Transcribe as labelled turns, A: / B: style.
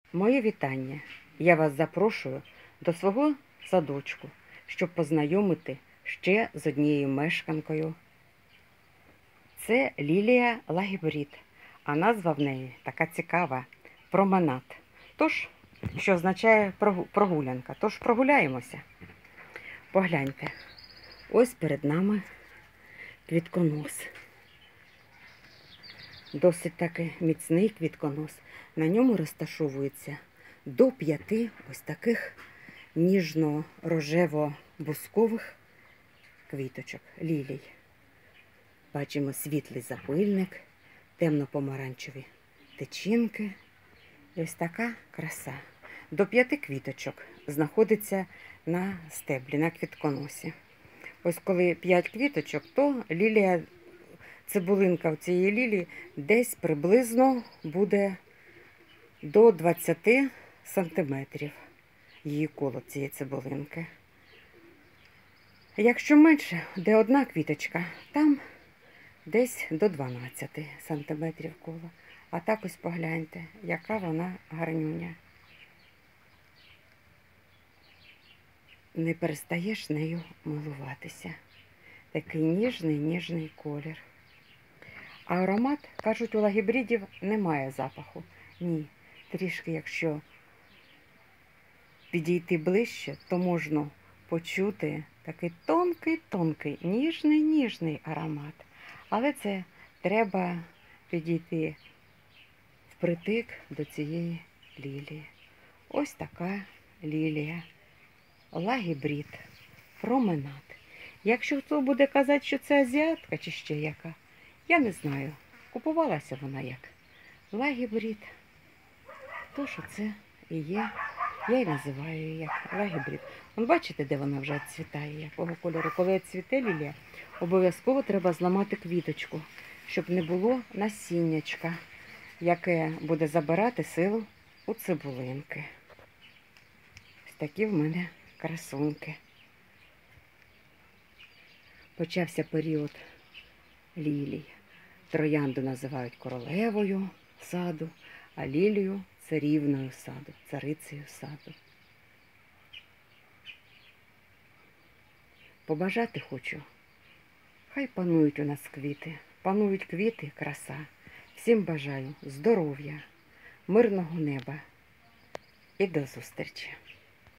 A: Моє вітання. Я вас запрошую до свого садочку, щоб познайомити ще з однією мешканкою. Це лілія лагібрід, а назва в неї така цікава – променад. Тож, що означає прогулянка. Тож прогуляємося. Погляньте, ось перед нами квітконос. Досить таки міцний квітконос. На ньому розташовується до 5 ось таких ніжно-рожево-бускових квіточок, лілій. Бачимо світлий запильник, темно-помаранчеві тичинки. І ось така краса. До 5 квіточок знаходиться на стеблі, на квітконосі. Ось коли 5 квіточок, то лілія, цибулинка в цієї лілії десь приблизно буде до 20 сантиметрів. Її коло цієї цибулинки. Якщо менше, де одна квіточка, там десь до 12 сантиметрів коло. А так ось погляньте, яка вона гарнюня. Не перестаєш нею милуватися. Такий ніжний колір. А аромат, кажуть, у лагібридів немає запаху. Ні, трішки, якщо підійти ближче, то можна почути такий тонкий, ніжний аромат. Але це треба підійти впритик до цієї лілії. Ось така лілія. Лагібрид, променад. Якщо хто буде казати, що це азіатка чи ще яка, я не знаю. Купувалася вона як лагібрид. То, що це і є, я й називаю її як лагібрид. Вон бачите, де вона вже відцвітає, якого кольору. Коли відцвіте лілія, обов'язково треба зламати квіточку, щоб не було насіннячка, яке буде забирати силу у цибулинки. Ось такі в мене красуньки. Почався період лілій. Троянду називають королевою саду, а лілію царівною саду, царицею саду. Побажати хочу, хай панують у нас квіти, панують квіти, краса. Всім бажаю здоров'я, мирного неба і до зустрічі.